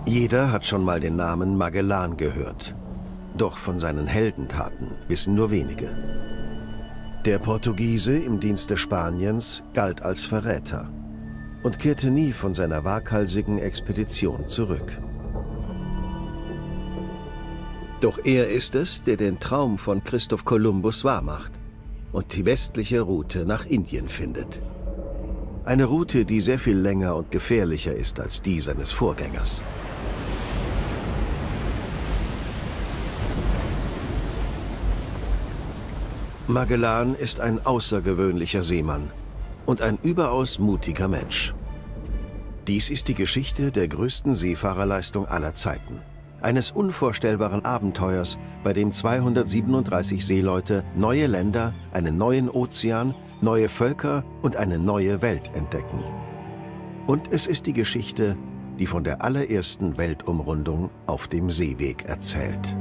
Jeder hat schon mal den Namen Magellan gehört. Doch von seinen Heldentaten wissen nur wenige. Der Portugiese im Dienste Spaniens galt als Verräter und kehrte nie von seiner waghalsigen Expedition zurück. Doch er ist es, der den Traum von Christoph Kolumbus wahrmacht und die westliche Route nach Indien findet. Eine Route, die sehr viel länger und gefährlicher ist als die seines Vorgängers. Magellan ist ein außergewöhnlicher Seemann und ein überaus mutiger Mensch. Dies ist die Geschichte der größten Seefahrerleistung aller Zeiten. Eines unvorstellbaren Abenteuers, bei dem 237 Seeleute neue Länder, einen neuen Ozean, neue Völker und eine neue Welt entdecken. Und es ist die Geschichte, die von der allerersten Weltumrundung auf dem Seeweg erzählt.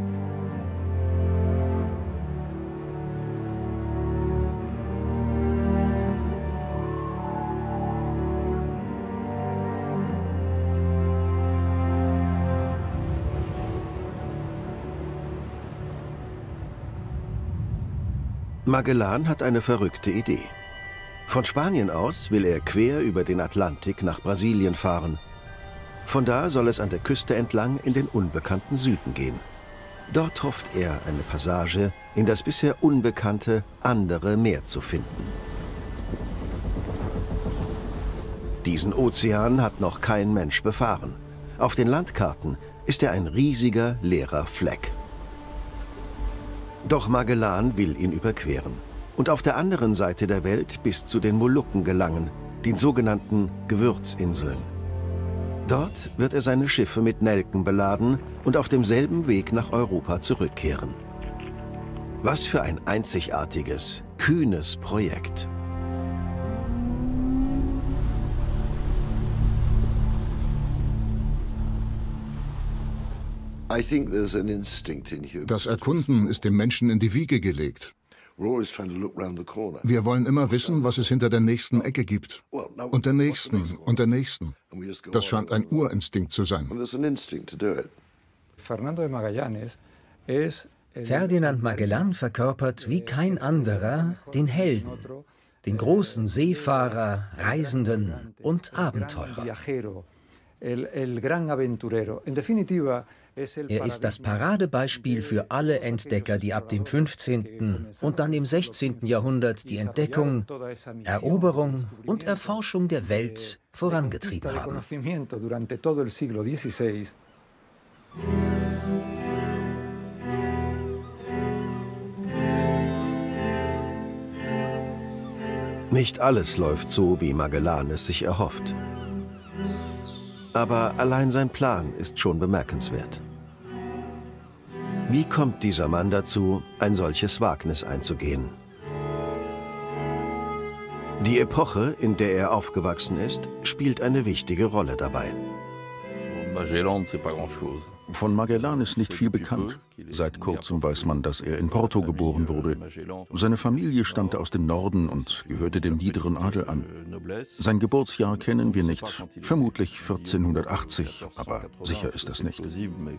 Magellan hat eine verrückte Idee. Von Spanien aus will er quer über den Atlantik nach Brasilien fahren. Von da soll es an der Küste entlang in den unbekannten Süden gehen. Dort hofft er, eine Passage in das bisher unbekannte andere Meer zu finden. Diesen Ozean hat noch kein Mensch befahren. Auf den Landkarten ist er ein riesiger, leerer Fleck. Doch Magellan will ihn überqueren und auf der anderen Seite der Welt bis zu den Molukken gelangen, den sogenannten Gewürzinseln. Dort wird er seine Schiffe mit Nelken beladen und auf demselben Weg nach Europa zurückkehren. Was für ein einzigartiges, kühnes Projekt. Das Erkunden ist dem Menschen in die Wiege gelegt. Wir wollen immer wissen, was es hinter der nächsten Ecke gibt. Und der nächsten und der nächsten. Das scheint ein Urinstinkt zu sein. Ferdinand Magellan verkörpert wie kein anderer den Helden, den großen Seefahrer, Reisenden und Abenteurer. Er ist das Paradebeispiel für alle Entdecker, die ab dem 15. und dann im 16. Jahrhundert die Entdeckung, Eroberung und Erforschung der Welt vorangetrieben haben. Nicht alles läuft so, wie Magellan es sich erhofft. Aber allein sein Plan ist schon bemerkenswert. Wie kommt dieser Mann dazu, ein solches Wagnis einzugehen? Die Epoche, in der er aufgewachsen ist, spielt eine wichtige Rolle dabei. Von Magellan ist nicht viel bekannt. Seit kurzem weiß man, dass er in Porto geboren wurde. Seine Familie stammte aus dem Norden und gehörte dem niederen Adel an. Sein Geburtsjahr kennen wir nicht, vermutlich 1480, aber sicher ist das nicht.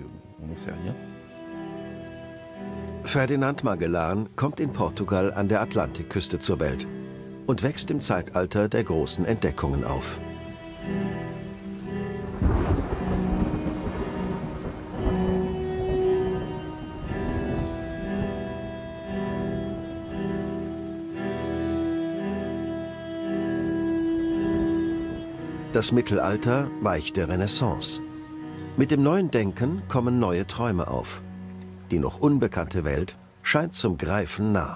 Ferdinand Magellan kommt in Portugal an der Atlantikküste zur Welt und wächst im Zeitalter der großen Entdeckungen auf. Das Mittelalter weicht der Renaissance. Mit dem neuen Denken kommen neue Träume auf. Die noch unbekannte Welt scheint zum Greifen nah.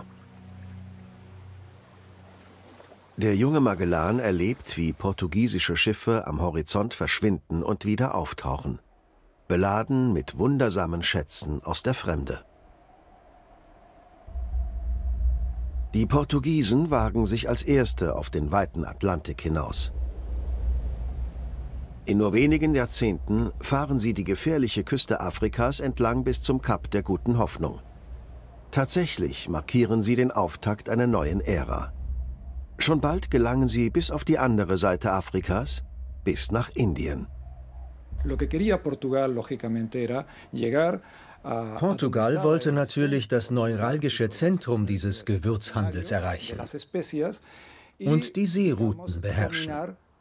Der junge Magellan erlebt, wie portugiesische Schiffe am Horizont verschwinden und wieder auftauchen, beladen mit wundersamen Schätzen aus der Fremde. Die Portugiesen wagen sich als Erste auf den weiten Atlantik hinaus. In nur wenigen Jahrzehnten fahren sie die gefährliche Küste Afrikas entlang bis zum Kap der Guten Hoffnung. Tatsächlich markieren sie den Auftakt einer neuen Ära. Schon bald gelangen sie bis auf die andere Seite Afrikas, bis nach Indien. Portugal wollte natürlich das neuralgische Zentrum dieses Gewürzhandels erreichen und die Seerouten beherrschen.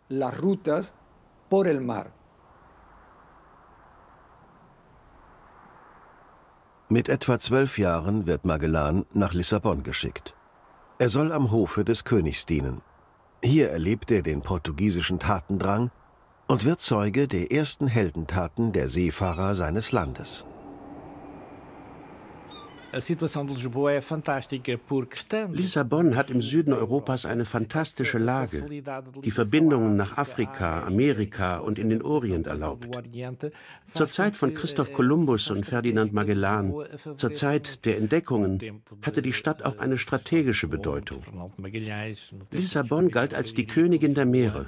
Mit etwa 12 Jahren wird Magellan nach Lissabon geschickt. Er soll am Hofe des Königs dienen. Hier erlebt er den portugiesischen Tatendrang und wird Zeuge der ersten Heldentaten der Seefahrer seines Landes. Lissabon hat im Süden Europas eine fantastische Lage, die Verbindungen nach Afrika, Amerika und in den Orient erlaubt. Zur Zeit von Christoph Kolumbus und Ferdinand Magellan, zur Zeit der Entdeckungen, hatte die Stadt auch eine strategische Bedeutung. Lissabon galt als die Königin der Meere.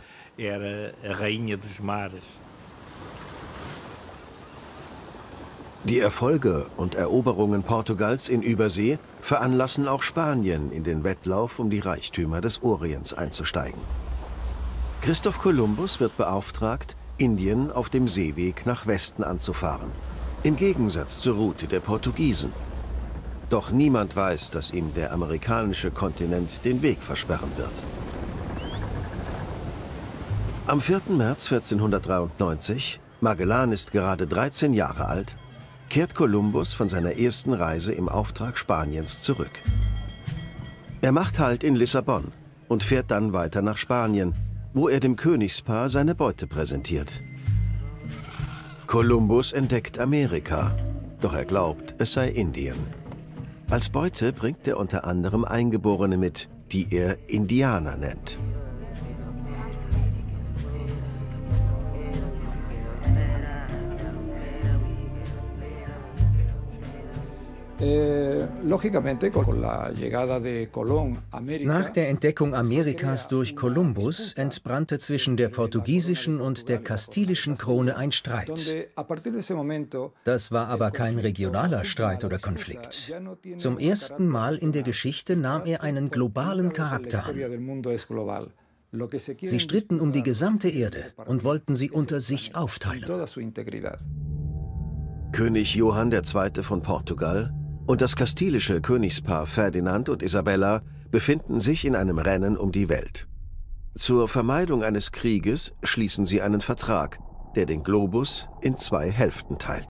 Die Erfolge und Eroberungen Portugals in Übersee veranlassen auch Spanien in den Wettlauf um die Reichtümer des Orients einzusteigen. Christoph Kolumbus wird beauftragt, Indien auf dem Seeweg nach Westen anzufahren, im Gegensatz zur Route der Portugiesen. Doch niemand weiß, dass ihm der amerikanische Kontinent den Weg versperren wird. Am 4. März 1493, Magellan ist gerade 13 Jahre alt, kehrt Kolumbus von seiner ersten Reise im Auftrag Spaniens zurück. Er macht Halt in Lissabon und fährt dann weiter nach Spanien, wo er dem Königspaar seine Beute präsentiert. Kolumbus entdeckt Amerika, doch er glaubt, es sei Indien. Als Beute bringt er unter anderem Eingeborene mit, die er Indianer nennt. Nach der Entdeckung Amerikas durch Kolumbus entbrannte zwischen der portugiesischen und der kastilischen Krone ein Streit. Das war aber kein regionaler Streit oder Konflikt. Zum ersten Mal in der Geschichte nahm er einen globalen Charakter an. Sie stritten um die gesamte Erde und wollten sie unter sich aufteilen. König Johann II. Von Portugal und das kastilische Königspaar Ferdinand und Isabella befinden sich in einem Rennen um die Welt. Zur Vermeidung eines Krieges schließen sie einen Vertrag, der den Globus in 2 Hälften teilt.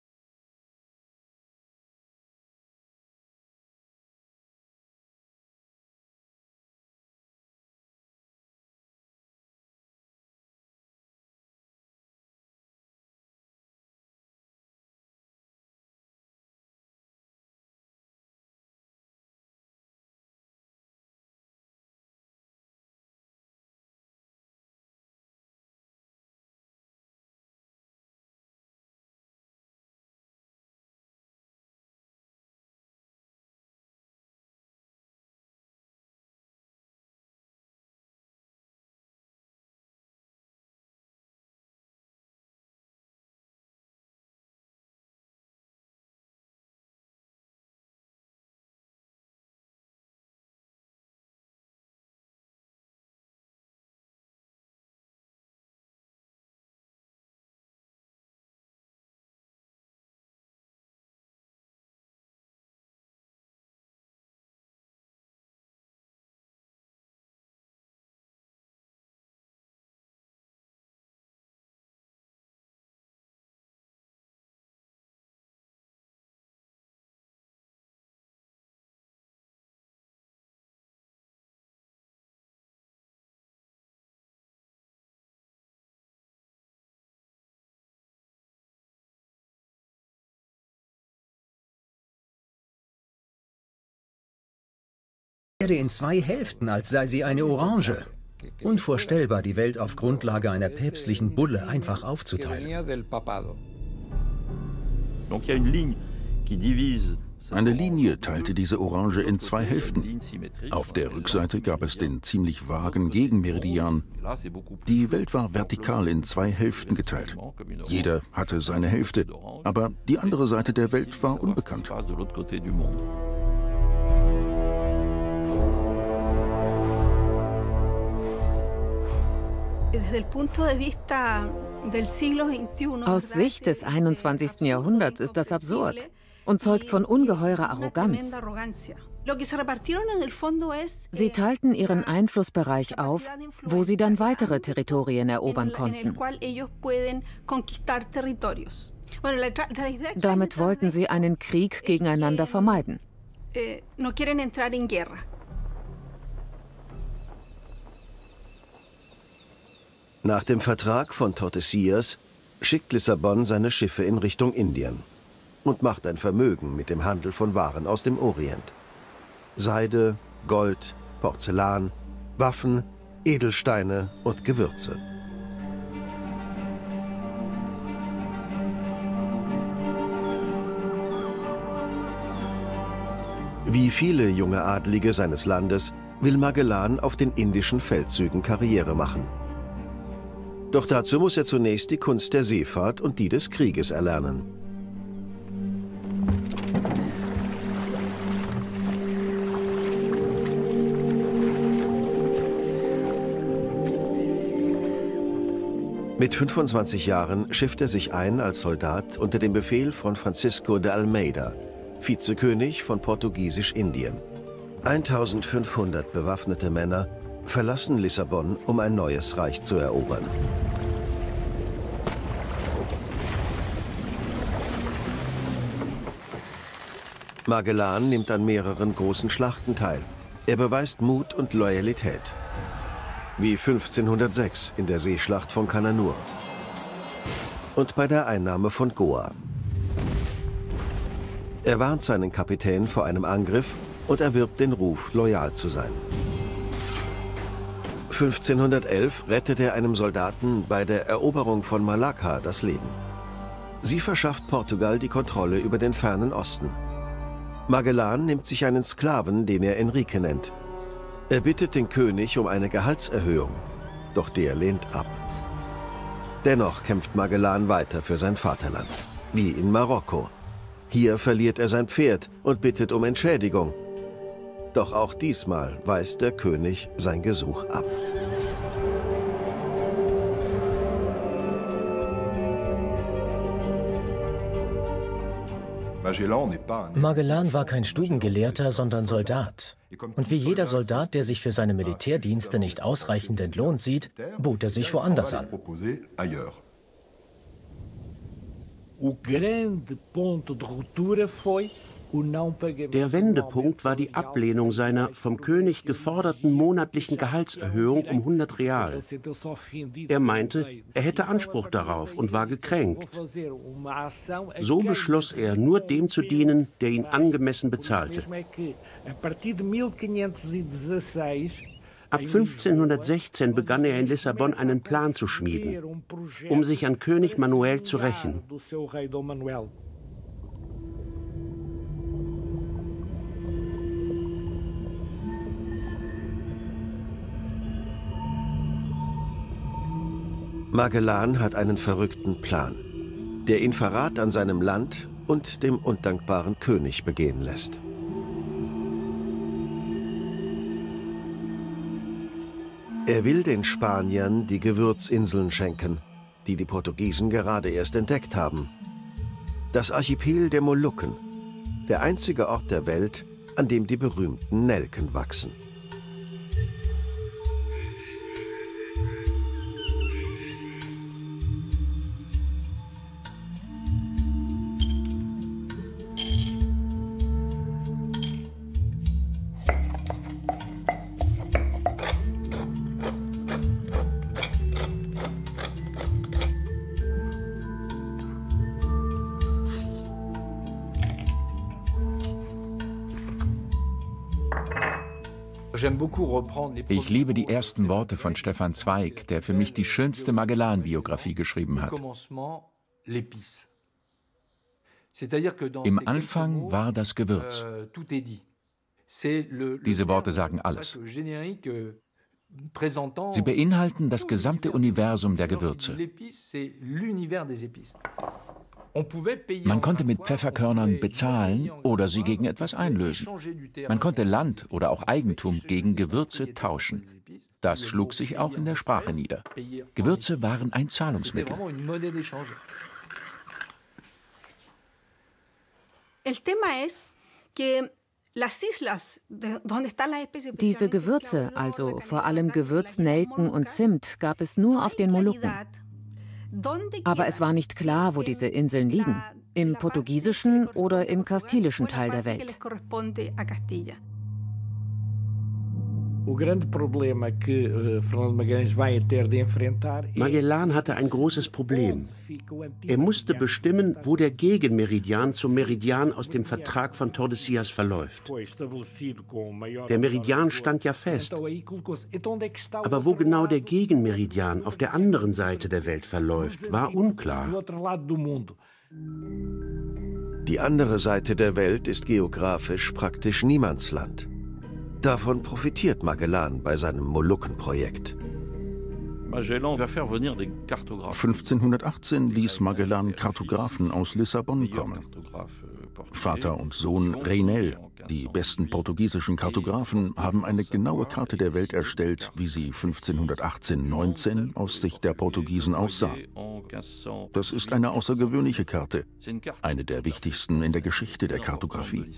In 2 Hälften, als sei sie eine Orange. Unvorstellbar, die Welt auf Grundlage einer päpstlichen Bulle einfach aufzuteilen. Eine Linie teilte diese Orange in 2 Hälften. Auf der Rückseite gab es den ziemlich vagen Gegenmeridian. Die Welt war vertikal in 2 Hälften geteilt. Jeder hatte seine Hälfte, aber die andere Seite der Welt war unbekannt. Aus Sicht des 21. Jahrhunderts ist das absurd und zeugt von ungeheurer Arroganz. Sie teilten ihren Einflussbereich auf, wo sie dann weitere Territorien erobern konnten. Damit wollten sie einen Krieg gegeneinander vermeiden. Nach dem Vertrag von Tordesillas schickt Lissabon seine Schiffe in Richtung Indien und macht ein Vermögen mit dem Handel von Waren aus dem Orient. Seide, Gold, Porzellan, Waffen, Edelsteine und Gewürze. Wie viele junge Adlige seines Landes will Magellan auf den indischen Feldzügen Karriere machen. Doch dazu muss er zunächst die Kunst der Seefahrt und die des Krieges erlernen. Mit 25 Jahren schifft er sich ein als Soldat unter dem Befehl von Francisco de Almeida, Vizekönig von Portugiesisch-Indien. 1500 bewaffnete Männer verlassen Lissabon, um ein neues Reich zu erobern. Magellan nimmt an mehreren großen Schlachten teil. Er beweist Mut und Loyalität. Wie 1506 in der Seeschlacht von Cananur und bei der Einnahme von Goa. Er warnt seinen Kapitän vor einem Angriff und erwirbt den Ruf, loyal zu sein. 1511 rettet er einem Soldaten bei der Eroberung von Malakka das Leben. Sie verschafft Portugal die Kontrolle über den fernen Osten. Magellan nimmt sich einen Sklaven, den er Enrique nennt. Er bittet den König um eine Gehaltserhöhung, doch der lehnt ab. Dennoch kämpft Magellan weiter für sein Vaterland, wie in Marokko. Hier verliert er sein Pferd und bittet um Entschädigung. Doch auch diesmal weist der König sein Gesuch ab. Magellan war kein Stubengelehrter, sondern Soldat. Und wie jeder Soldat, der sich für seine Militärdienste nicht ausreichend entlohnt sieht, bot er sich woanders an. Der Wendepunkt war die Ablehnung seiner vom König geforderten monatlichen Gehaltserhöhung um 100 Real. Er meinte, er hätte Anspruch darauf und war gekränkt. So beschloss er, nur dem zu dienen, der ihn angemessen bezahlte. Ab 1516 begann er in Lissabon einen Plan zu schmieden, um sich an König Manuel zu rächen. Magellan hat einen verrückten Plan, der ihn Verrat an seinem Land und dem undankbaren König begehen lässt. Er will den Spaniern die Gewürzinseln schenken, die die Portugiesen gerade erst entdeckt haben. Das Archipel der Molukken, der einzige Ort der Welt, an dem die berühmten Nelken wachsen. Ich liebe die ersten Worte von Stefan Zweig, der für mich die schönste Magellan-Biografie geschrieben hat. Im Anfang war das Gewürz. Diese Worte sagen alles. Sie beinhalten das gesamte Universum der Gewürze. Man konnte mit Pfefferkörnern bezahlen oder sie gegen etwas einlösen. Man konnte Land oder auch Eigentum gegen Gewürze tauschen. Das schlug sich auch in der Sprache nieder. Gewürze waren ein Zahlungsmittel. Diese Gewürze, also vor allem Gewürz, Nelken und Zimt, gab es nur auf den Molukken. Aber es war nicht klar, wo diese Inseln liegen, im portugiesischen oder im kastilischen Teil der Welt. Magellan hatte ein großes Problem. Er musste bestimmen, wo der Gegenmeridian zum Meridian aus dem Vertrag von Tordesillas verläuft. Der Meridian stand ja fest. Aber wo genau der Gegenmeridian auf der anderen Seite der Welt verläuft, war unklar. Die andere Seite der Welt ist geografisch praktisch Niemandsland. Davon profitiert Magellan bei seinem Molukkenprojekt. 1518 ließ Magellan Kartografen aus Lissabon kommen. Vater und Sohn Reynel, die besten portugiesischen Kartografen, haben eine genaue Karte der Welt erstellt, wie sie 1518/19 aus Sicht der Portugiesen aussah. Das ist eine außergewöhnliche Karte, eine der wichtigsten in der Geschichte der Kartografie.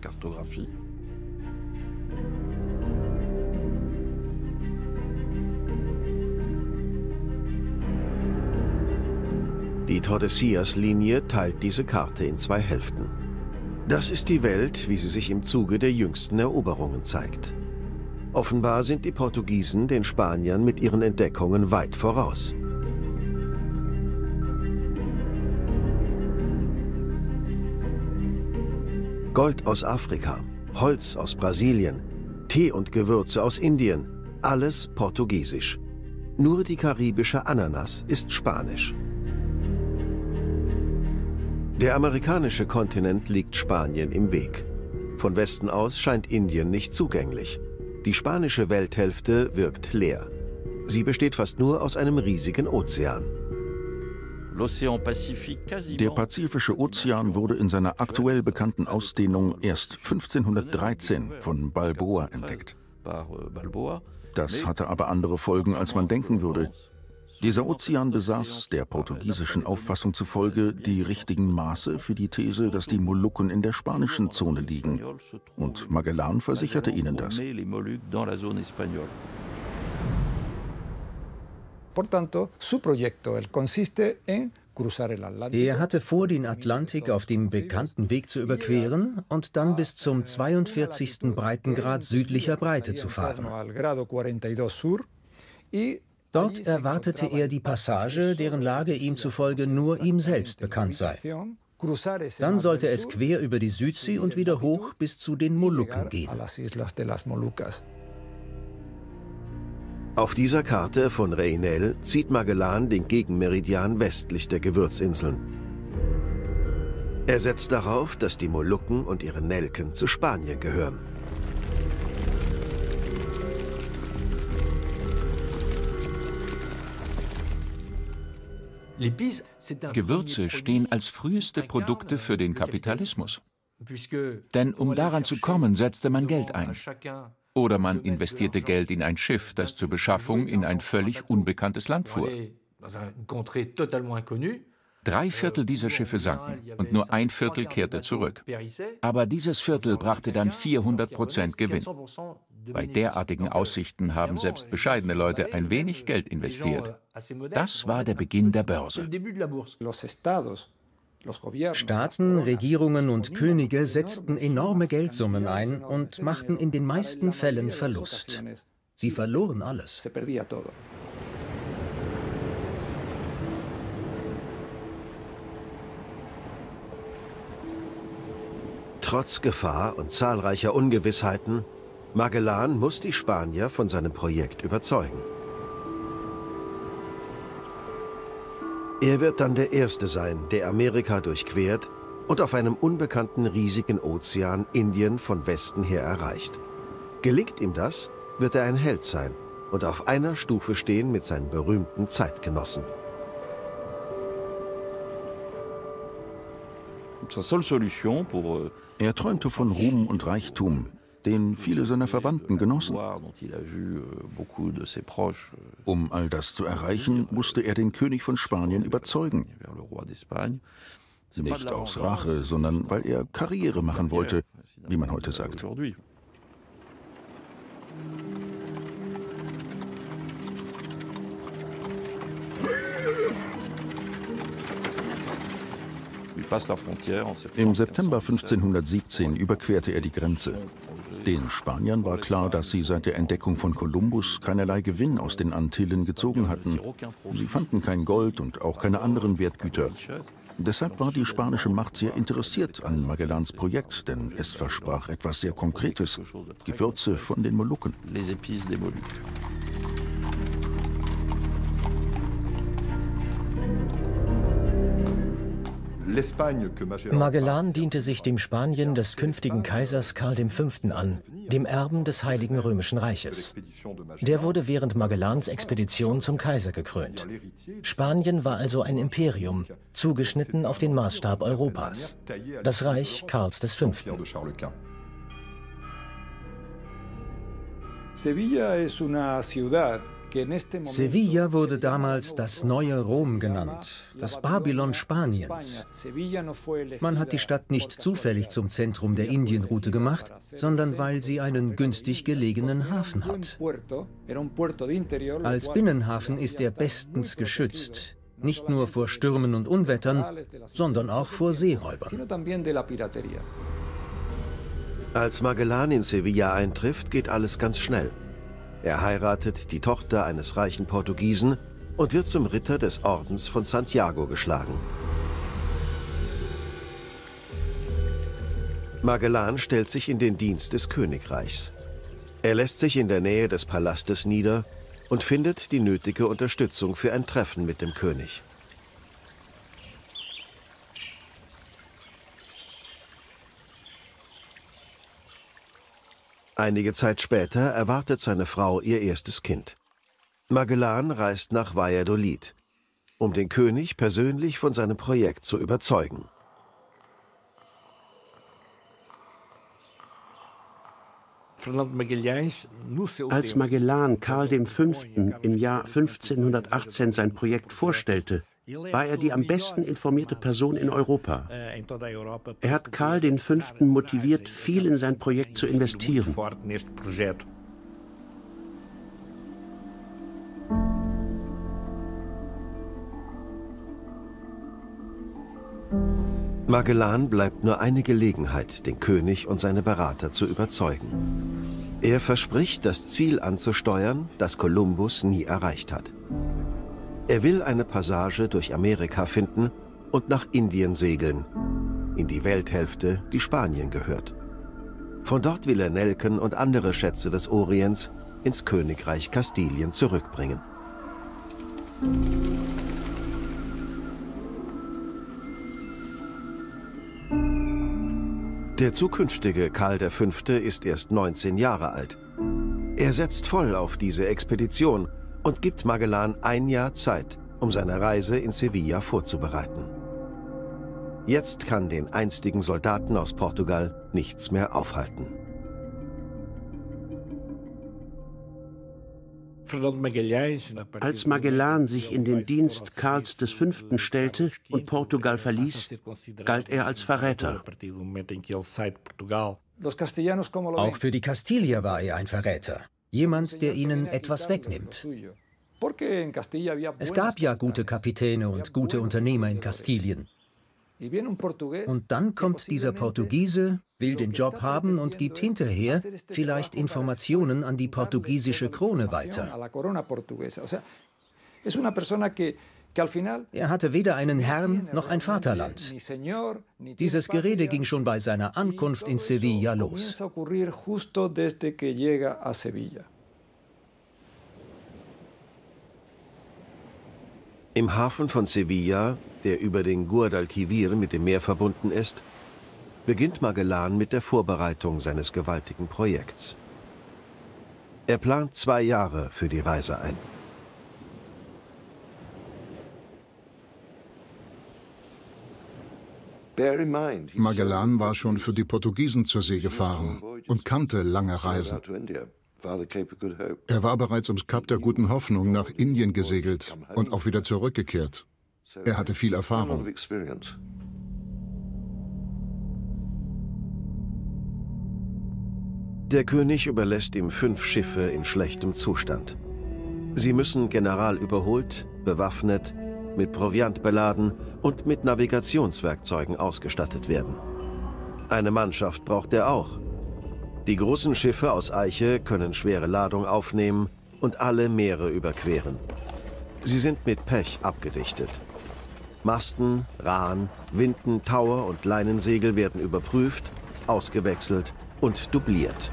Die Tordesillas-Linie teilt diese Karte in zwei Hälften. Das ist die Welt, wie sie sich im Zuge der jüngsten Eroberungen zeigt. Offenbar sind die Portugiesen den Spaniern mit ihren Entdeckungen weit voraus. Gold aus Afrika, Holz aus Brasilien, Tee und Gewürze aus Indien, alles portugiesisch. Nur die karibische Ananas ist spanisch. Der amerikanische Kontinent liegt Spanien im Weg. Von Westen aus scheint Indien nicht zugänglich. Die spanische Welthälfte wirkt leer. Sie besteht fast nur aus einem riesigen Ozean. Der Pazifische Ozean wurde in seiner aktuell bekannten Ausdehnung erst 1513 von Balboa entdeckt. Das hatte aber andere Folgen, als man denken würde. Dieser Ozean besaß, der portugiesischen Auffassung zufolge, die richtigen Maße für die These, dass die Molukken in der spanischen Zone liegen. Und Magellan versicherte ihnen das. Er hatte vor, den Atlantik auf dem bekannten Weg zu überqueren und dann bis zum 42. Breitengrad südlicher Breite zu fahren. Dort erwartete er die Passage, deren Lage ihm zufolge nur ihm selbst bekannt sei. Dann sollte es quer über die Südsee und wieder hoch bis zu den Molukken gehen. Auf dieser Karte von Reynel zieht Magellan den Gegenmeridian westlich der Gewürzinseln. Er setzt darauf, dass die Molukken und ihre Nelken zu Spanien gehören. Gewürze stehen als früheste Produkte für den Kapitalismus. Denn um daran zu kommen, setzte man Geld ein. Oder man investierte Geld in ein Schiff, das zur Beschaffung in ein völlig unbekanntes Land fuhr. 3/4 dieser Schiffe sanken und nur 1/4 kehrte zurück. Aber dieses Viertel brachte dann 400% Gewinn. Bei derartigen Aussichten haben selbst bescheidene Leute ein wenig Geld investiert. Das war der Beginn der Börse. Staaten, Regierungen und Könige setzten enorme Geldsummen ein und machten in den meisten Fällen Verlust. Sie verloren alles. Trotz Gefahr und zahlreicher Ungewissheiten, Magellan muss die Spanier von seinem Projekt überzeugen. Er wird dann der Erste sein, der Amerika durchquert und auf einem unbekannten riesigen Ozean Indien von Westen her erreicht. Gelingt ihm das, wird er ein Held sein und auf einer Stufe stehen mit seinen berühmten Zeitgenossen. Er träumte von Ruhm und Reichtum, den viele seiner Verwandten genossen. Um all das zu erreichen, musste er den König von Spanien überzeugen. Nicht aus Rache, sondern weil er Karriere machen wollte, wie man heute sagt. Im September 1517 überquerte er die Grenze. Den Spaniern war klar, dass sie seit der Entdeckung von Kolumbus keinerlei Gewinn aus den Antillen gezogen hatten. Sie fanden kein Gold und auch keine anderen Wertgüter. Deshalb war die spanische Macht sehr interessiert an Magellans Projekt, denn es versprach etwas sehr Konkretes: Gewürze von den Molukken. Magellan diente sich dem Spanien des künftigen Kaisers Karl V. an, dem Erben des Heiligen Römischen Reiches. Der wurde während Magellans Expedition zum Kaiser gekrönt. Spanien war also ein Imperium, zugeschnitten auf den Maßstab Europas. Das Reich Karls V. Sevilla wurde damals das neue Rom genannt, das Babylon Spaniens. Man hat die Stadt nicht zufällig zum Zentrum der Indienroute gemacht, sondern weil sie einen günstig gelegenen Hafen hat. Als Binnenhafen ist er bestens geschützt, nicht nur vor Stürmen und Unwettern, sondern auch vor Seeräubern. Als Magellan in Sevilla eintrifft, geht alles ganz schnell. Er heiratet die Tochter eines reichen Portugiesen und wird zum Ritter des Ordens von Santiago geschlagen. Magellan stellt sich in den Dienst des Königreichs. Er lässt sich in der Nähe des Palastes nieder und findet die nötige Unterstützung für ein Treffen mit dem König. Einige Zeit später erwartet seine Frau ihr erstes Kind. Magellan reist nach Valladolid, um den König persönlich von seinem Projekt zu überzeugen. Als Magellan Karl V. im Jahr 1518 sein Projekt vorstellte, war er die am besten informierte Person in Europa. Er hat Karl V. motiviert, viel in sein Projekt zu investieren. Magellan bleibt nur eine Gelegenheit, den König und seine Berater zu überzeugen. Er verspricht, das Ziel anzusteuern, das Kolumbus nie erreicht hat. Er will eine Passage durch Amerika finden und nach Indien segeln, in die Welthälfte, die Spanien gehört. Von dort will er Nelken und andere Schätze des Orients ins Königreich Kastilien zurückbringen. Der zukünftige Karl V. ist erst 19 Jahre alt. Er setzt voll auf diese Expedition und gibt Magellan ein Jahr Zeit, um seine Reise in Sevilla vorzubereiten. Jetzt kann den einstigen Soldaten aus Portugal nichts mehr aufhalten. Als Magellan sich in den Dienst Karls V. stellte und Portugal verließ, galt er als Verräter. Auch für die Kastilier war er ein Verräter. Jemand, der ihnen etwas wegnimmt. Es gab ja gute Kapitäne und gute Unternehmer in Kastilien. Und dann kommt dieser Portugiese, will den Job haben und gibt hinterher vielleicht Informationen an die portugiesische Krone weiter. Er hatte weder einen Herrn noch ein Vaterland. Dieses Gerede ging schon bei seiner Ankunft in Sevilla los. Im Hafen von Sevilla, der über den Guadalquivir mit dem Meer verbunden ist, beginnt Magellan mit der Vorbereitung seines gewaltigen Projekts. Er plant 2 Jahre für die Reise ein. Magellan war schon für die Portugiesen zur See gefahren und kannte lange Reisen. Er war bereits ums Kap der Guten Hoffnung nach Indien gesegelt und auch wieder zurückgekehrt. Er hatte viel Erfahrung. Der König überlässt ihm 5 Schiffe in schlechtem Zustand. Sie müssen generalüberholt, bewaffnet, mit Proviant beladen und mit Navigationswerkzeugen ausgestattet werden. Eine Mannschaft braucht er auch. Die großen Schiffe aus Eiche können schwere Ladung aufnehmen und alle Meere überqueren. Sie sind mit Pech abgedichtet. Masten, Rahn, Winden, Tauer und Leinensegel werden überprüft, ausgewechselt und dubliert.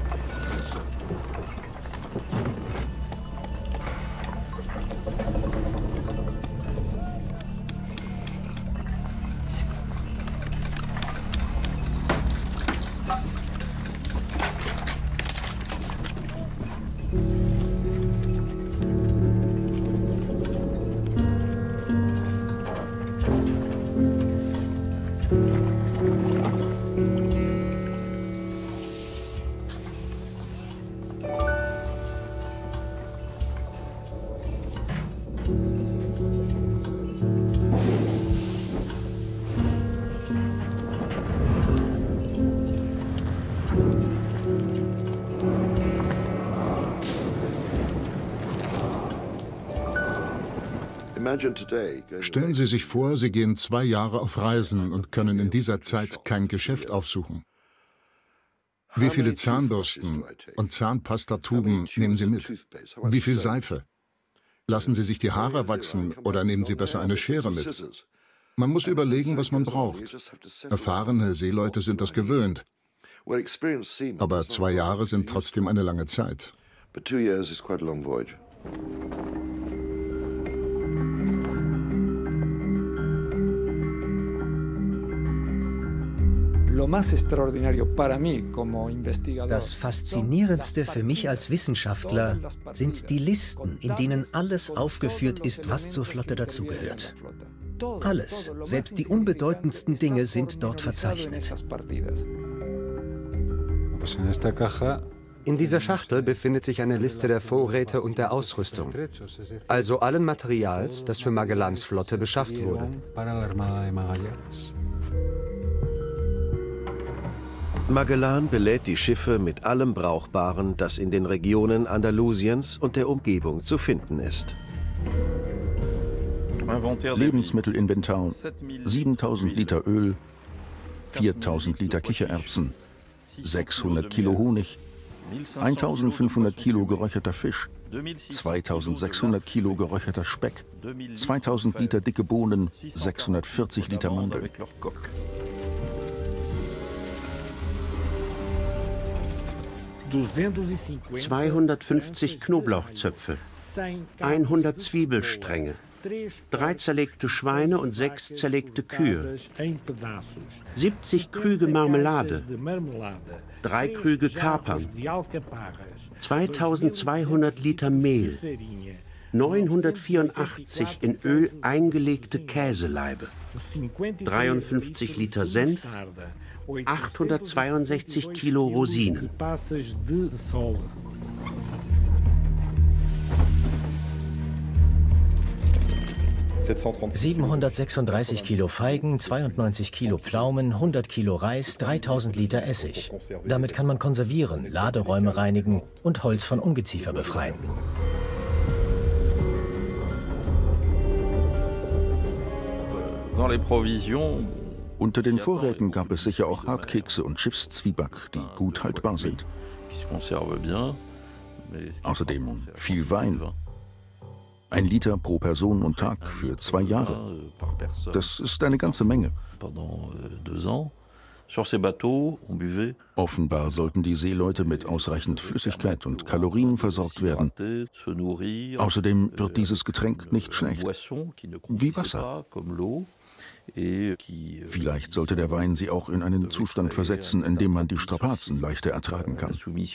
Stellen Sie sich vor, Sie gehen 2 Jahre auf Reisen und können in dieser Zeit kein Geschäft aufsuchen. Wie viele Zahnbürsten und Zahnpastatuben nehmen Sie mit? Wie viel Seife? Lassen Sie sich die Haare wachsen oder nehmen Sie besser eine Schere mit? Man muss überlegen, was man braucht. Erfahrene Seeleute sind das gewöhnt. Aber 2 Jahre sind trotzdem eine lange Zeit. Das Faszinierendste für mich als Wissenschaftler sind die Listen, in denen alles aufgeführt ist, was zur Flotte dazugehört. Alles, selbst die unbedeutendsten Dinge sind dort verzeichnet. In dieser Schachtel befindet sich eine Liste der Vorräte und der Ausrüstung, also allen Materials, das für Magellans Flotte beschafft wurde. Magellan belädt die Schiffe mit allem Brauchbaren, das in den Regionen Andalusiens und der Umgebung zu finden ist. Lebensmittelinventar, 7000 Liter Öl, 4000 Liter Kichererbsen, 600 Kilo Honig, 1500 Kilo geräucherter Fisch, 2600 Kilo geräucherter Speck, 2000 Liter dicke Bohnen, 640 Liter Mandeln. ...250 Knoblauchzöpfe, 100 Zwiebelstränge, 3 zerlegte Schweine und 6 zerlegte Kühe, 70 Krüge Marmelade, 3 Krüge Kapern, 2200 Liter Mehl, 984 in Öl eingelegte Käseleibe, 53 Liter Senf, 862 Kilo Rosinen. 736 Kilo Feigen, 92 Kilo Pflaumen, 100 Kilo Reis, 3000 Liter Essig. Damit kann man konservieren, Laderäume reinigen und Holz von Ungeziefer befreien. Unter den Vorräten gab es sicher auch Hartkekse und Schiffszwieback, die gut haltbar sind. Außerdem viel Wein. 1 Liter pro Person und Tag für 2 Jahre. Das ist eine ganze Menge. Offenbar sollten die Seeleute mit ausreichend Flüssigkeit und Kalorien versorgt werden. Außerdem wird dieses Getränk nicht schlecht. Wie Wasser. Vielleicht sollte der Wein sie auch in einen Zustand versetzen, in dem man die Strapazen leichter ertragen kann.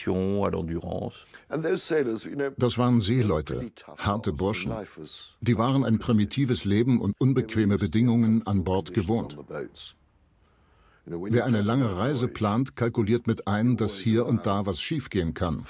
Das waren Seeleute, harte Burschen. Die waren ein primitives Leben und unbequeme Bedingungen an Bord gewohnt. Wer eine lange Reise plant, kalkuliert mit ein, dass hier und da was schiefgehen kann.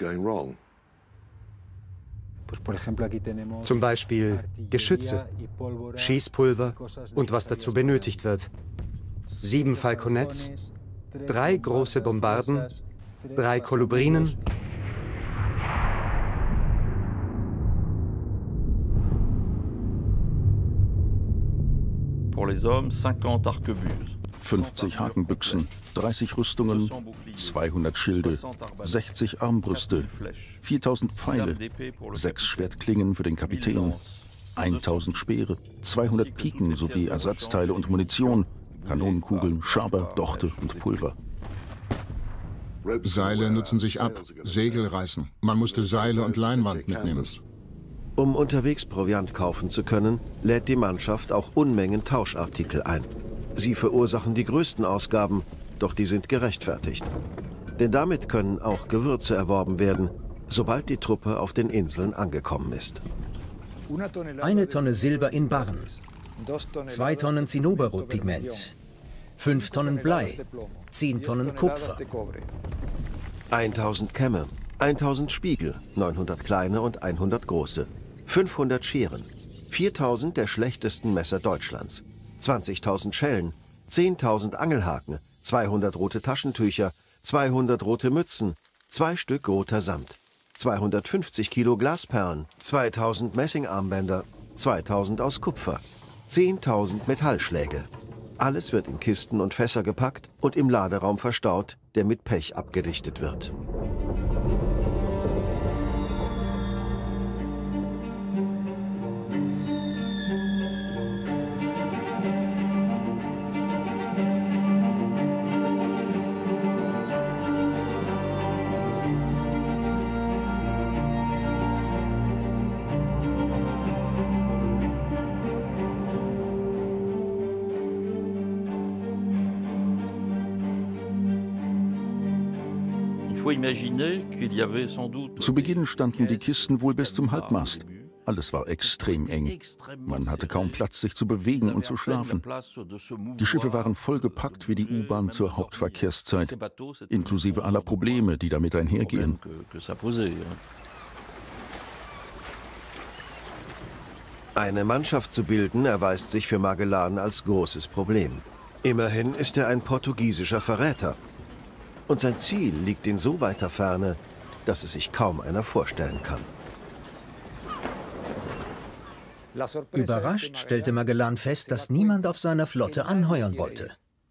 Zum Beispiel Geschütze, Schießpulver und was dazu benötigt wird. 7 Falconets, 3 große Bombarden, 3 Kolubrinen. Pour les hommes, 50 arquebuses. 50 Hakenbüchsen, 30 Rüstungen, 200 Schilde, 60 Armbrüste, 4000 Pfeile, 6 Schwertklingen für den Kapitän, 1000 Speere, 200 Piken sowie Ersatzteile und Munition, Kanonenkugeln, Schaber, Dochte und Pulver. Seile nutzen sich ab, Segel reißen. Man musste Seile und Leinwand mitnehmen. Um unterwegs Proviant kaufen zu können, lädt die Mannschaft auch Unmengen Tauschartikel ein. Sie verursachen die größten Ausgaben, doch die sind gerechtfertigt. Denn damit können auch Gewürze erworben werden, sobald die Truppe auf den Inseln angekommen ist. 1 Tonne Silber in Barren, 2 Tonnen Zinnoberrotpigment, 5 Tonnen Blei, 10 Tonnen Kupfer. 1000 Kämme, 1000 Spiegel, 900 kleine und 100 große, 500 Scheren, 4000 der schlechtesten Messer Deutschlands, 20.000 Schellen, 10.000 Angelhaken, 200 rote Taschentücher, 200 rote Mützen, 2 Stück roter Samt, 250 Kilo Glasperlen, 2000 Messingarmbänder, 2000 aus Kupfer, 10.000 Metallschlägel. Alles wird in Kisten und Fässer gepackt und im Laderaum verstaut, der mit Pech abgedichtet wird. Zu Beginn standen die Kisten wohl bis zum Halbmast. Alles war extrem eng. Man hatte kaum Platz, sich zu bewegen und zu schlafen. Die Schiffe waren vollgepackt wie die U-Bahn zur Hauptverkehrszeit, inklusive aller Probleme, die damit einhergehen. Eine Mannschaft zu bilden, erweist sich für Magellan als großes Problem. Immerhin ist er ein portugiesischer Verräter. Und sein Ziel liegt in so weiter Ferne, dass es sich kaum einer vorstellen kann. Überrascht stellte Magellan fest, dass niemand auf seiner Flotte anheuern wollte.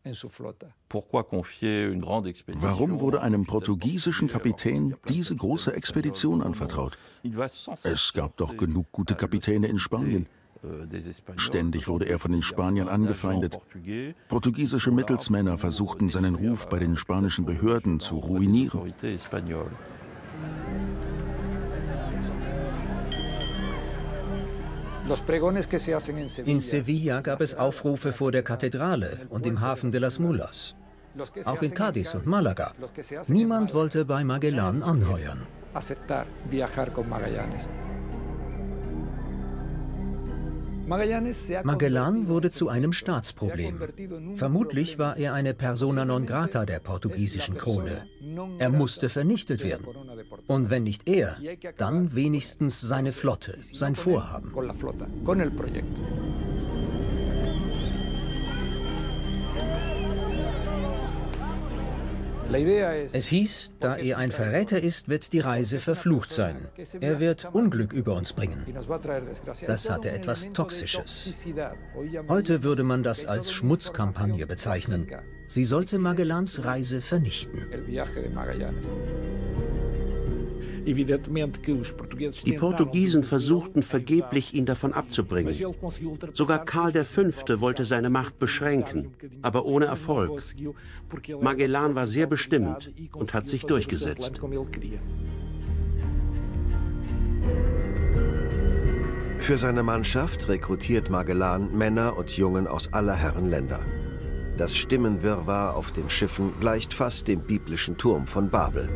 Warum wurde einem portugiesischen Kapitän diese große Expedition anvertraut? Es gab doch genug gute Kapitäne in Spanien. Ständig wurde er von den Spaniern angefeindet. Portugiesische Mittelsmänner versuchten, seinen Ruf bei den spanischen Behörden zu ruinieren. In Sevilla gab es Aufrufe vor der Kathedrale und im Hafen de las Mulas. Auch in Cádiz und Málaga. Niemand wollte bei Magellan anheuern. Magellan wurde zu einem Staatsproblem. Vermutlich war er eine persona non grata der portugiesischen Krone. Er musste vernichtet werden. Und wenn nicht er, dann wenigstens seine Flotte, sein Vorhaben. Es hieß, da er ein Verräter ist, wird die Reise verflucht sein. Er wird Unglück über uns bringen. Das hatte etwas Toxisches. Heute würde man das als Schmutzkampagne bezeichnen. Sie sollte Magellans Reise vernichten. Die Portugiesen versuchten vergeblich, ihn davon abzubringen. Sogar Karl V. wollte seine Macht beschränken, aber ohne Erfolg. Magellan war sehr bestimmt und hat sich durchgesetzt. Für seine Mannschaft rekrutiert Magellan Männer und Jungen aus aller Herren Länder. Das Stimmenwirrwarr auf den Schiffen gleicht fast dem biblischen Turm von Babel.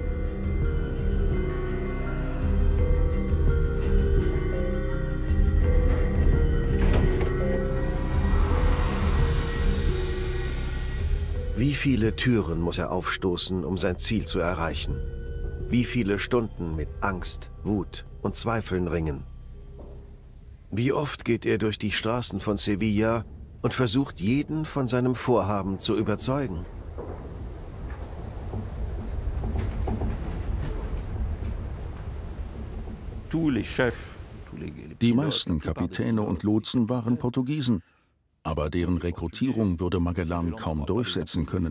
Wie viele Türen muss er aufstoßen, um sein Ziel zu erreichen? Wie viele Stunden mit Angst, Wut und Zweifeln ringen? Wie oft geht er durch die Straßen von Sevilla und versucht, jeden von seinem Vorhaben zu überzeugen? Die meisten Kapitäne und Lotsen waren Portugiesen, aber deren Rekrutierung würde Magellan kaum durchsetzen können.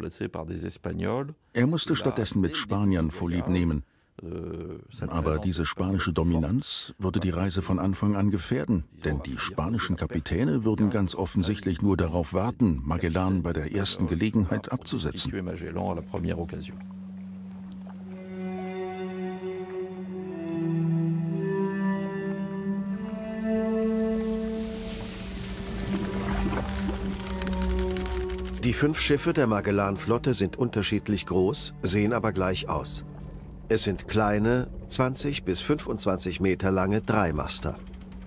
Er musste stattdessen mit Spaniern vorlieb nehmen. Aber diese spanische Dominanz würde die Reise von Anfang an gefährden, denn die spanischen Kapitäne würden ganz offensichtlich nur darauf warten, Magellan bei der ersten Gelegenheit abzusetzen. Die 5 Schiffe der Magellan-Flotte sind unterschiedlich groß, sehen aber gleich aus. Es sind kleine, 20 bis 25 Meter lange Dreimaster.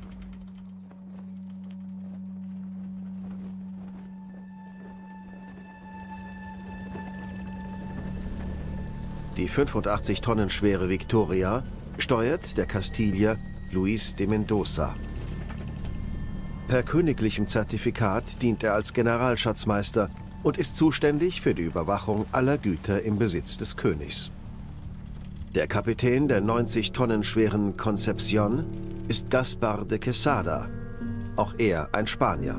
Die 85 Tonnen schwere Victoria steuert der Kastilier Luis de Mendoza. Per königlichem Zertifikat dient er als Generalschatzmeister und ist zuständig für die Überwachung aller Güter im Besitz des Königs. Der Kapitän der 90 Tonnen schweren Concepción ist Gaspar de Quesada, auch er ein Spanier.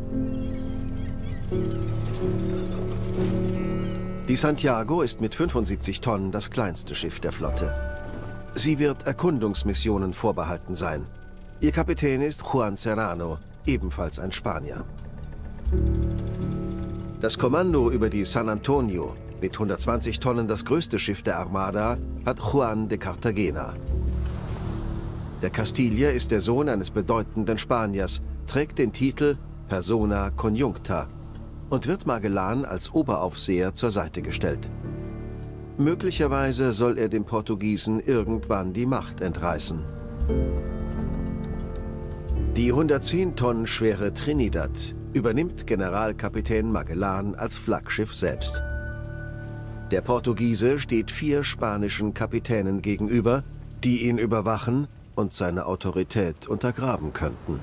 Die Santiago ist mit 75 Tonnen das kleinste Schiff der Flotte. Sie wird Erkundungsmissionen vorbehalten sein. Ihr Kapitän ist Juan Serrano, ebenfalls ein Spanier. Das Kommando über die San Antonio, mit 120 Tonnen das größte Schiff der Armada, hat Juan de Cartagena. Der Castilier ist der Sohn eines bedeutenden Spaniers, trägt den Titel Persona Conjuncta und wird Magellan als Oberaufseher zur Seite gestellt. Möglicherweise soll er dem Portugiesen irgendwann die Macht entreißen. Die 110 Tonnen schwere Trinidad übernimmt Generalkapitän Magellan als Flaggschiff selbst. Der Portugiese steht 4 spanischen Kapitänen gegenüber, die ihn überwachen und seine Autorität untergraben könnten.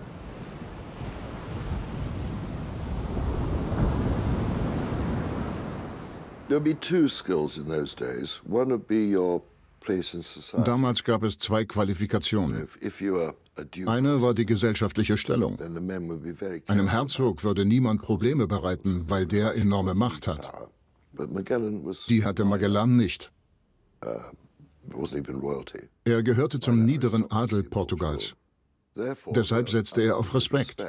Damals gab es 2 Qualifikationen. Eine war die gesellschaftliche Stellung. Einem Herzog würde niemand Probleme bereiten, weil der enorme Macht hat. Die hatte Magellan nicht. Er gehörte zum niederen Adel Portugals. Deshalb setzte er auf Respekt.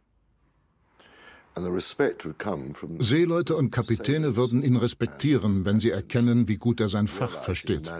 Seeleute und Kapitäne würden ihn respektieren, wenn sie erkennen, wie gut er sein Fach versteht.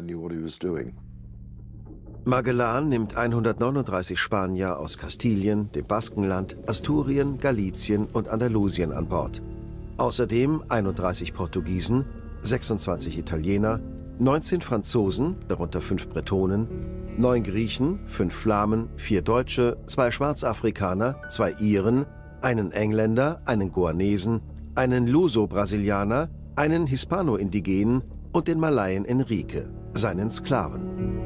Magellan nimmt 139 Spanier aus Kastilien, dem Baskenland, Asturien, Galizien und Andalusien an Bord. Außerdem 31 Portugiesen, 26 Italiener, 19 Franzosen, darunter 5 Bretonen, 9 Griechen, 5 Flamen, 4 Deutsche, 2 Schwarzafrikaner, 2 Iren, einen Engländer, einen Goanesen, einen Luso-Brasilianer, einen Hispano-Indigenen und den Malaien Enrique, seinen Sklaven.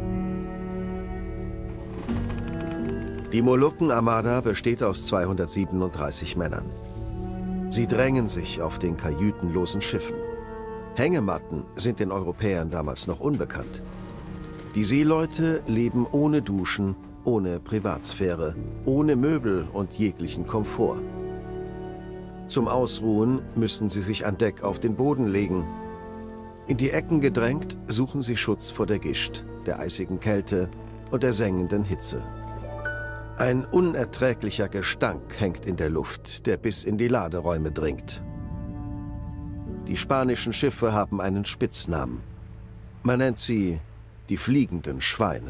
Die Molukken-Armada besteht aus 237 Männern. Sie drängen sich auf den kajütenlosen Schiffen. Hängematten sind den Europäern damals noch unbekannt. Die Seeleute leben ohne Duschen, ohne Privatsphäre, ohne Möbel und jeglichen Komfort. Zum Ausruhen müssen sie sich an Deck auf den Boden legen. In die Ecken gedrängt suchen sie Schutz vor der Gischt, der eisigen Kälte und der sengenden Hitze. Ein unerträglicher Gestank hängt in der Luft, der bis in die Laderäume dringt. Die spanischen Schiffe haben einen Spitznamen. Man nennt sie die fliegenden Schweine.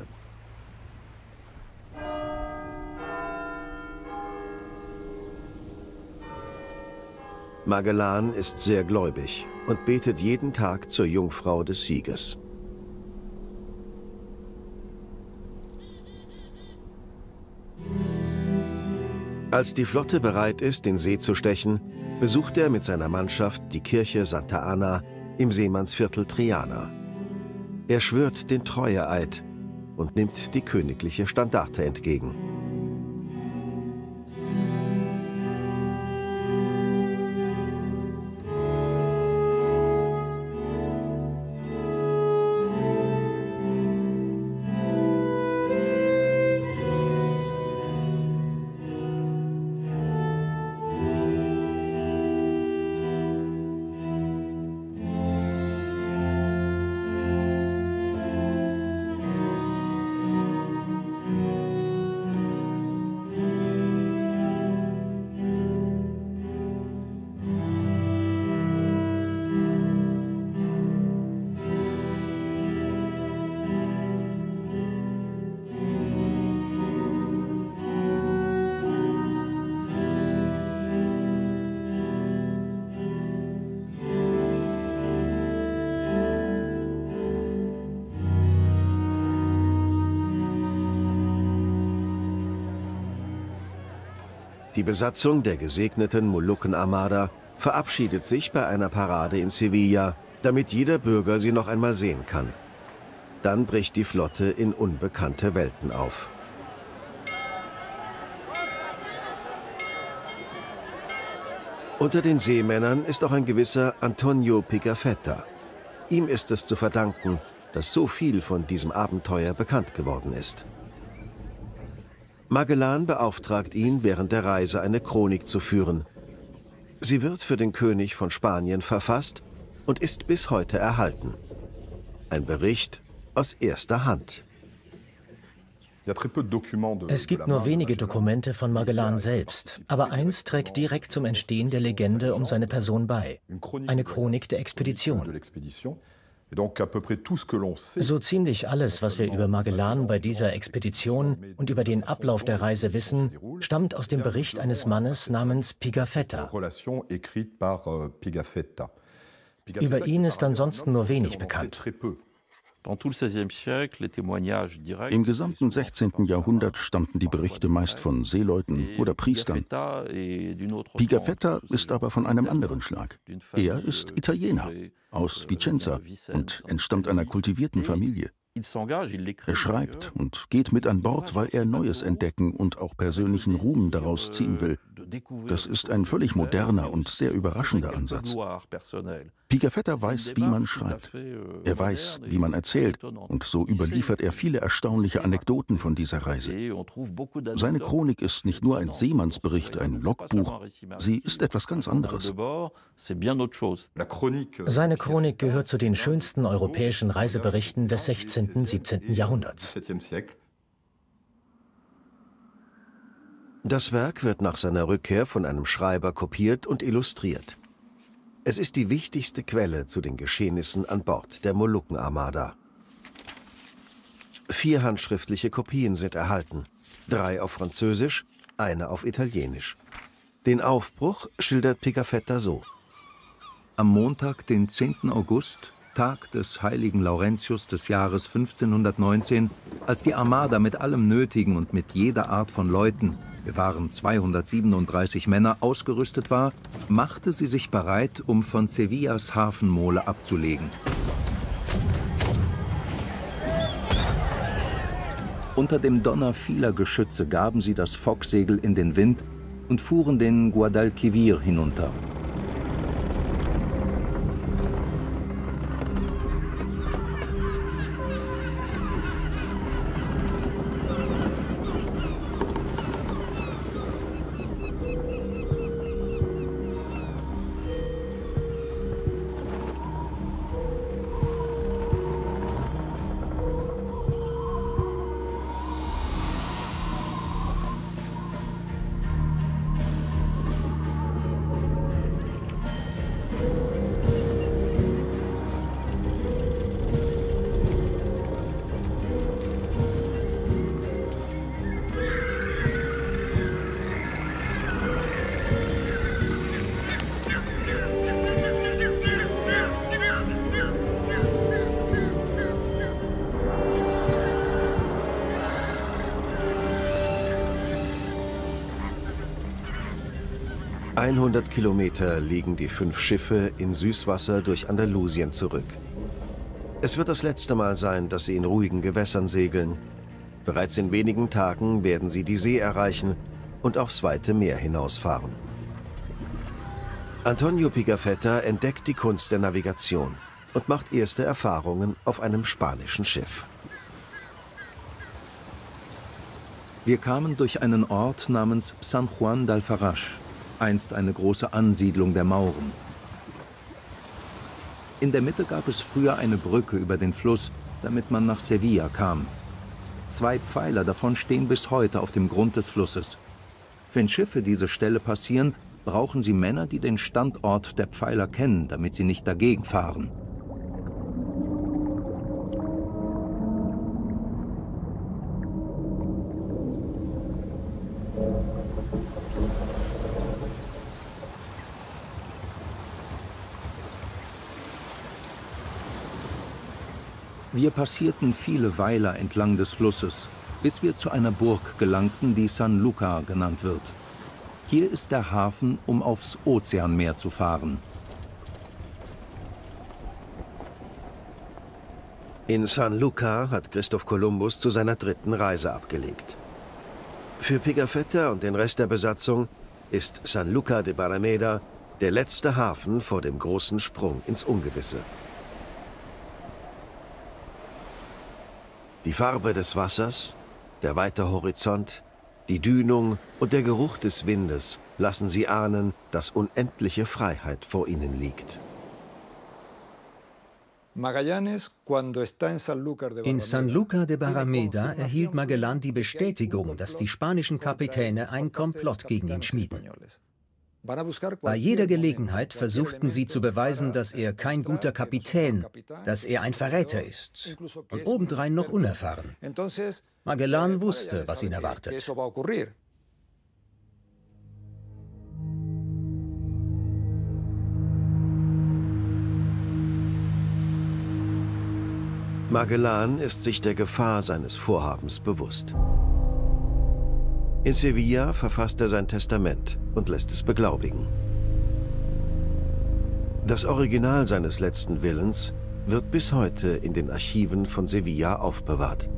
Magellan ist sehr gläubig und betet jeden Tag zur Jungfrau des Sieges. Als die Flotte bereit ist, den See zu stechen, besucht er mit seiner Mannschaft die Kirche Santa Anna im Seemannsviertel Triana. Er schwört den Treueeid und nimmt die königliche Standarte entgegen. Die Besatzung der gesegneten Molukken-Armada verabschiedet sich bei einer Parade in Sevilla, damit jeder Bürger sie noch einmal sehen kann. Dann bricht die Flotte in unbekannte Welten auf. Unter den Seemännern ist auch ein gewisser Antonio Pigafetta. Ihm ist es zu verdanken, dass so viel von diesem Abenteuer bekannt geworden ist. Magellan beauftragt ihn, während der Reise eine Chronik zu führen. Sie wird für den König von Spanien verfasst und ist bis heute erhalten. Ein Bericht aus erster Hand. Es gibt nur wenige Dokumente von Magellan selbst, aber eins trägt direkt zum Entstehen der Legende um seine Person bei: eine Chronik der Expedition. So ziemlich alles, was wir über Magellan bei dieser Expedition und über den Ablauf der Reise wissen, stammt aus dem Bericht eines Mannes namens Pigafetta. Über ihn ist ansonsten nur wenig bekannt. Im gesamten 16. Jahrhundert stammten die Berichte meist von Seeleuten oder Priestern. Pigafetta ist aber von einem anderen Schlag. Er ist Italiener aus Vicenza und entstammt einer kultivierten Familie. Er schreibt und geht mit an Bord, weil er Neues entdecken und auch persönlichen Ruhm daraus ziehen will. Das ist ein völlig moderner und sehr überraschender Ansatz. Pigafetta weiß, wie man schreibt. Er weiß, wie man erzählt, und so überliefert er viele erstaunliche Anekdoten von dieser Reise. Seine Chronik ist nicht nur ein Seemannsbericht, ein Logbuch, sie ist etwas ganz anderes. Seine Chronik gehört zu den schönsten europäischen Reiseberichten des 16. und 17. Jahrhunderts. Das Werk wird nach seiner Rückkehr von einem Schreiber kopiert und illustriert. Es ist die wichtigste Quelle zu den Geschehnissen an Bord der Molukken-Armada. 4 handschriftliche Kopien sind erhalten, 3 auf Französisch, eine auf Italienisch. Den Aufbruch schildert Pigafetta so: Am Montag, den 10. August, Tag des heiligen Laurentius des Jahres 1519, als die Armada mit allem Nötigen und mit jeder Art von Leuten, wir waren 237 Männer, ausgerüstet war, machte sie sich bereit, um von Sevillas Hafenmole abzulegen. Unter dem Donner vieler Geschütze gaben sie das Focksegel in den Wind und fuhren den Guadalquivir hinunter. 100 Kilometer liegen die 5 Schiffe in Süßwasser durch Andalusien zurück. Es wird das letzte Mal sein, dass sie in ruhigen Gewässern segeln. Bereits in wenigen Tagen werden sie die See erreichen und aufs weite Meer hinausfahren. Antonio Pigafetta entdeckt die Kunst der Navigation und macht erste Erfahrungen auf einem spanischen Schiff. Wir kamen durch einen Ort namens San Juan d'Alfarache, einst eine große Ansiedlung der Mauren. In der Mitte gab es früher eine Brücke über den Fluss, damit man nach Sevilla kam. 2 Pfeiler davon stehen bis heute auf dem Grund des Flusses. Wenn Schiffe diese Stelle passieren, brauchen sie Männer, die den Standort der Pfeiler kennen, damit sie nicht dagegen fahren. Wir passierten viele Weiler entlang des Flusses, bis wir zu einer Burg gelangten, die Sanlúcar genannt wird. Hier ist der Hafen, um aufs Ozeanmeer zu fahren. In Sanlúcar hat Christoph Kolumbus zu seiner 3. Reise abgelegt. Für Pigafetta und den Rest der Besatzung ist Sanlúcar de Barrameda der letzte Hafen vor dem großen Sprung ins Ungewisse. Die Farbe des Wassers, der weite Horizont, die Dünung und der Geruch des Windes lassen sie ahnen, dass unendliche Freiheit vor ihnen liegt. In Sanlúcar de Barrameda erhielt Magellan die Bestätigung, dass die spanischen Kapitäne einen Komplott gegen ihn schmieden. Bei jeder Gelegenheit versuchten sie zu beweisen, dass er kein guter Kapitän, dass er ein Verräter ist und obendrein noch unerfahren. Magellan wusste, was ihn erwartet. Magellan ist sich der Gefahr seines Vorhabens bewusst. In Sevilla verfasst er sein Testament und lässt es beglaubigen. Das Original seines letzten Willens wird bis heute in den Archiven von Sevilla aufbewahrt.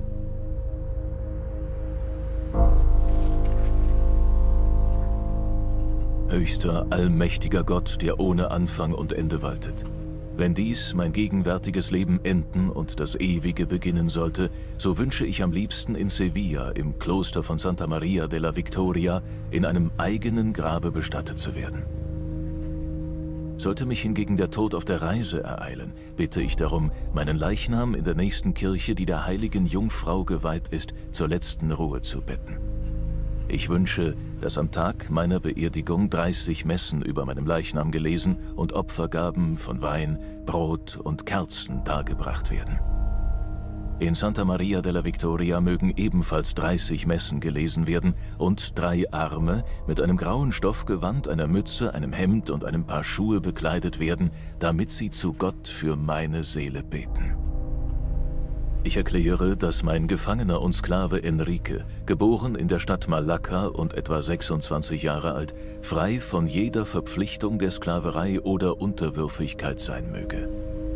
Höchster, allmächtiger Gott, der ohne Anfang und Ende waltet. Wenn dies, mein gegenwärtiges Leben, enden und das Ewige beginnen sollte, so wünsche ich am liebsten in Sevilla, im Kloster von Santa Maria de la Victoria, in einem eigenen Grabe bestattet zu werden. Sollte mich hingegen der Tod auf der Reise ereilen, bitte ich darum, meinen Leichnam in der nächsten Kirche, die der heiligen Jungfrau geweiht ist, zur letzten Ruhe zu betten. Ich wünsche, dass am Tag meiner Beerdigung 30 Messen über meinem Leichnam gelesen und Opfergaben von Wein, Brot und Kerzen dargebracht werden. In Santa Maria de la Victoria mögen ebenfalls 30 Messen gelesen werden und 3 Arme mit einem grauen Stoffgewand, einer Mütze, einem Hemd und einem Paar Schuhe bekleidet werden, damit sie zu Gott für meine Seele beten. Ich erkläre, dass mein Gefangener und Sklave Enrique, geboren in der Stadt Malacca und etwa 26 Jahre alt, frei von jeder Verpflichtung der Sklaverei oder Unterwürfigkeit sein möge.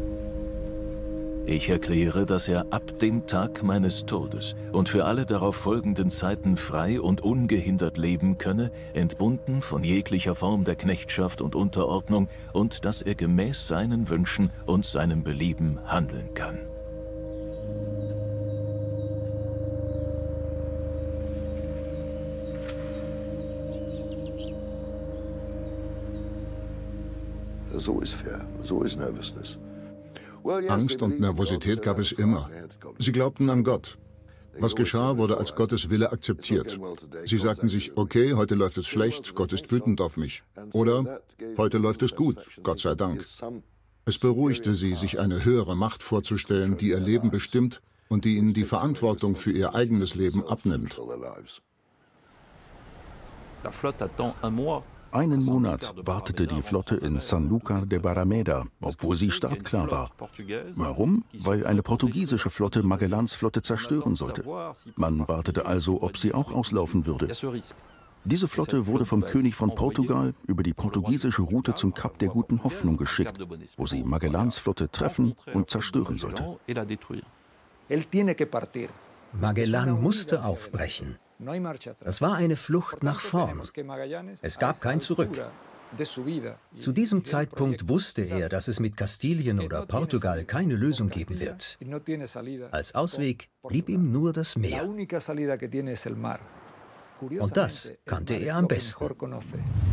Ich erkläre, dass er ab dem Tag meines Todes und für alle darauf folgenden Zeiten frei und ungehindert leben könne, entbunden von jeglicher Form der Knechtschaft und Unterordnung, und dass er gemäß seinen Wünschen und seinem Belieben handeln kann. So ist fair, so ist Nervousness. Angst und Nervosität gab es immer. Sie glaubten an Gott. Was geschah, wurde als Gottes Wille akzeptiert. Sie sagten sich, okay, heute läuft es schlecht, Gott ist wütend auf mich. Oder, heute läuft es gut, Gott sei Dank. Es beruhigte sie, sich eine höhere Macht vorzustellen, die ihr Leben bestimmt und die ihnen die Verantwortung für ihr eigenes Leben abnimmt. Einen Monat wartete die Flotte in Sanlúcar de Barrameda, obwohl sie startklar war. Warum? Weil eine portugiesische Flotte Magellans Flotte zerstören sollte. Man wartete also, ob sie auch auslaufen würde. Diese Flotte wurde vom König von Portugal über die portugiesische Route zum Kap der Guten Hoffnung geschickt, wo sie Magellans Flotte treffen und zerstören sollte. Magellan musste aufbrechen. Das war eine Flucht nach vorn. Es gab kein Zurück. Zu diesem Zeitpunkt wusste er, dass es mit Kastilien oder Portugal keine Lösung geben wird. Als Ausweg blieb ihm nur das Meer. Und das kannte er am besten.